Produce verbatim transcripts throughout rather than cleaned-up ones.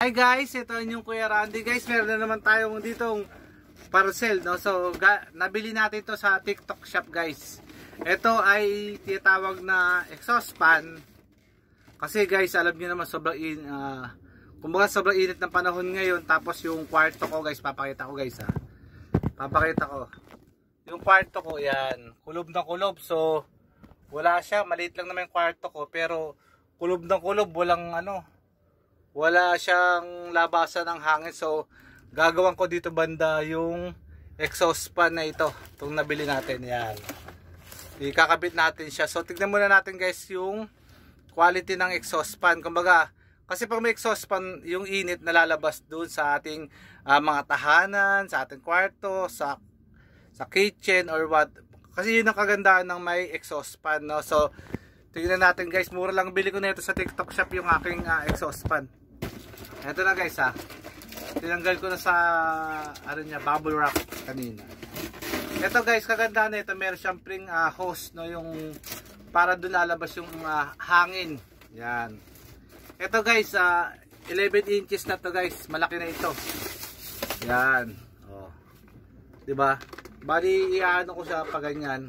Hi guys, ito yung Kuya Randy guys. Meron na naman tayong ditong parcel, no? So, nabili natin ito sa TikTok shop guys. Ito ay tinatawag na exhaust fan. Kasi guys, alam niyo naman sobrang in, uh, kumbaga sobrang init ng panahon ngayon. Tapos yung kwarto ko guys, papakita ko guys ha. Papakita ko. Yung kwarto ko, yan. Kulob na kulob. So, wala siya. Maliit lang naman yung kwarto ko. Pero, kulob na kulob. Walang ano. Wala siyang labasan ng hangin. So, gagawin ko dito banda yung exhaust fan na ito. Itong nabili natin. Yan. Ikakabit natin siya. So, tignan muna natin guys yung quality ng exhaust fan. Kumbaga, kasi pag may exhaust fan, yung init nalalabas dun sa ating uh, mga tahanan, sa ating kwarto, sa sa kitchen or what. Kasi yun ang kagandahan ng may exhaust fan, no? So, tingnan natin guys, mura lang bili ko na ito sa TikTok shop yung aking uh, exhaust fan. Ito na guys ha. Tinanggal ko na sa ano niya, bubble wrap kanina. Ito guys, kagandahan na ito, meron siyang spring uh, hose, no, yung para doon lalabas yung uh, hangin. Yan. Ito guys, uh, eleven inches na to guys. Malaki na ito. Yan. Oh. 'Di ba? Bali iano ko siya pa ganyan.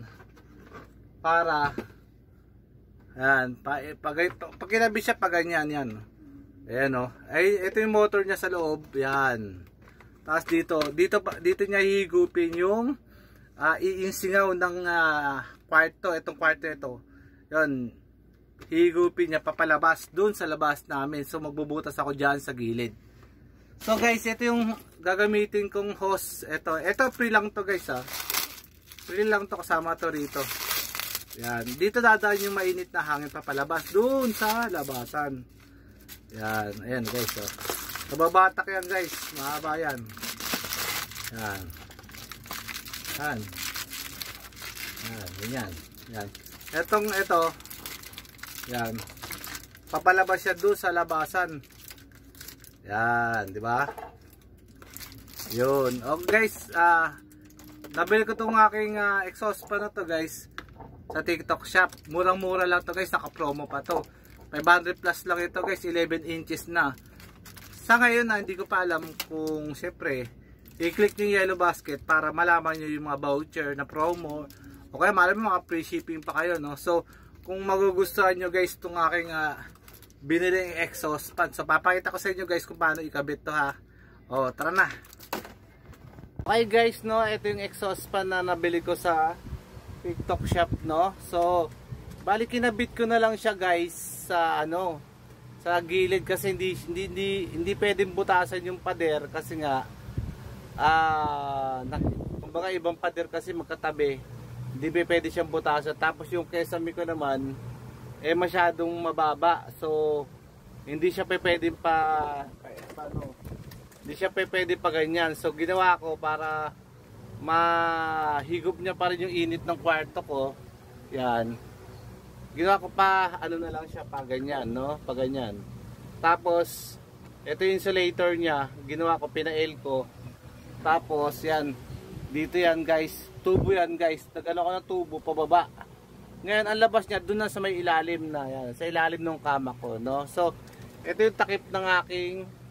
Para yan, pa, pag pag kinabi siya pa ganyan yan. Ayan oh. Ay ito yung motor niya sa loob. Yan. Tapos dito, dito dito niya hihigupin yung uh, iinsingaw ng uh, kwarto, itong kwarto ito. Yan. Higupin niya papalabas dun sa labas namin. So magbubutas ako diyan sa gilid. So guys, ito yung gagamitin kong hose. Ito, ito free lang to guys ha. Free lang to, kasama to rito. Yan, dito dadaan yung mainit na hangin papalabas dun sa labasan. Yan, ayan guys oh. Nababatak yan guys, mahaba yan. Yan. Yan. Yan, ganyan. Yan. Etong ito, yan. Papalabas siya doon sa labasan. Yan, di ba? Yun. Oh guys, ah uh, nabili ko tong aking uh, exhaust fan na to guys sa TikTok shop. Murang-mura lang to guys, naka-promo pa to. five hundred plus lang ito guys, eleven inches na. Sa ngayon na hindi ko pa alam kung syempre i-click niyo yung yellow basket para malaman niyo yung mga voucher na promo. O kaya marami mga free shipping pa kayo, no? So, kung magugustuhan nyo guys itong aking uh, biniling exhaust fan. So, papakita ko sa inyo guys kung paano ikabit to ha. O, tara na. Okay guys, no? Ito yung exhaust fan na nabili ko sa TikTok shop, no? So, bali kinabit ko na lang siya guys sa ano, sa gilid kasi hindi, hindi, hindi, hindi pwedeng butasan yung pader kasi nga ah, uh, kumbaga ibang pader kasi magkatabi. Hindi pa pwede siyang butasan. Tapos yung kesame ko naman eh masyadong mababa. So hindi siya pa pwede pa paano? Hindi siya pa pwede pa ganyan. So ginawa ko para mahigop niya pa rin yung init ng kwarto ko. Yan. Ginawa ko pa ano na lang siya pa ganyan, no? Pa ganyan. Tapos ito yung insulator niya. Ginawa ko, pinail ko. Tapos yan. Dito yan guys, tubo yan guys. Nag-ano ko ng tubo pababa. Ngayon ang labas niya doon na sa may ilalim na yan, sa ilalim ng kama ko, no. So ito yung takip ng aking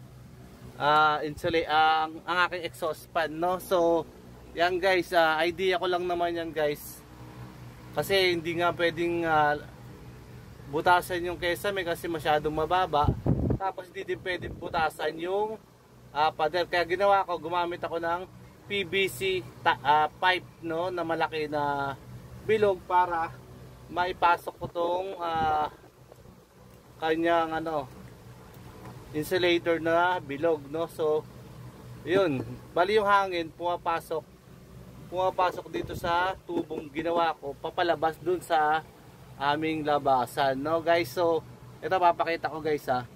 uh, insulator, uh, ang, ang aking exhaust fan, no. So yan guys, uh, idea ko lang naman yan guys. Kasi hindi nga pwedeng uh, butasan yung kesame kasi masyadong mababa. Tapos hindi din pwedeng butasan yung uh, pader. Kaya ginawa ko, gumamit ako ng P V C ta, uh, pipe, no, na malaki na bilog para maipasok ko tong uh, kanyang ano insulator na bilog, no. So yun, bali yung hangin pumapasok pumapasok dito sa tubong ginawa ko papalabas dun sa aming labasan, no guys. So ito papakita ko guys ha.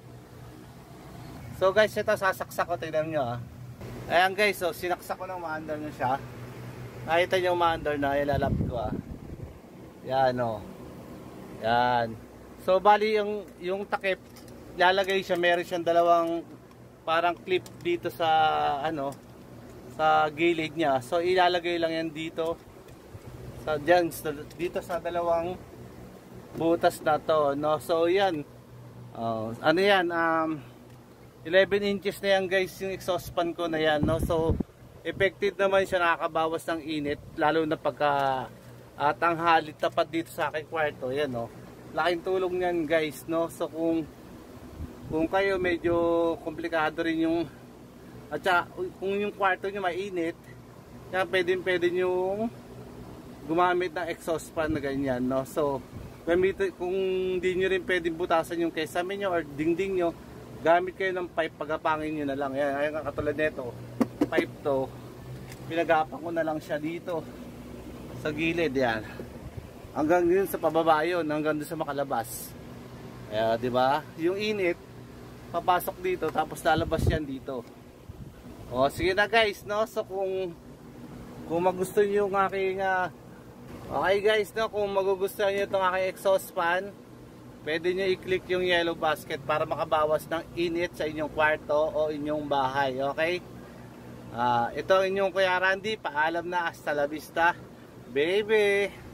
So guys, ito sasaksak ko, tingnan nyo ha. Ayan guys, so sinaksak ko ng maandar na siya. Nakita nyo yung maandar na, ilalap ko ah. Yan o. Yan. So bali yung, yung takip, lalagay siya, meron siyang dalawang parang clip dito sa ano, sa gilid niya. So ilalagay lang yan dito. Sa dyan, dito sa dalawang butas na to, no. So yan. Uh, ano yan, um eleven inches na yan guys yung exhaust fan ko na yan, no? So effective naman siya, nakakabawas ng init lalo na pagka uh, tanghali tapat dito sa aking kwarto. Yan, no? Laking tulong yan guys, no? So kung kung kayo medyo komplikado rin yung at saka, kung yung kwarto nyo mainit, yan pwede pwede nyo gumamit ng exhaust fan na ganyan, no? So gamit, kung di nyo rin pwedeng butasan yung kesame nyo or dingding nyo, gamit kayo ng pipe, pagapangin nyo na lang. Yan, ayan, katulad nito pipe to, pinagapan ko na lang siya dito sa gilid, yan, hanggang din sa pababa yun, hanggang din sa makalabas. Kaya di ba yung init papasok dito tapos lalabas yan dito. O sige na guys, no? So kung kung magustuhan niyo yung aking uh, okay guys, no, kung magugustuhan niyo itong aking exhaust fan, pwede niyo i-click yung yellow basket para makabawas ng init sa inyong kwarto o inyong bahay. Okay? Uh, ito ang inyong Kuya Randy. Paalam na, hasta la vista, baby!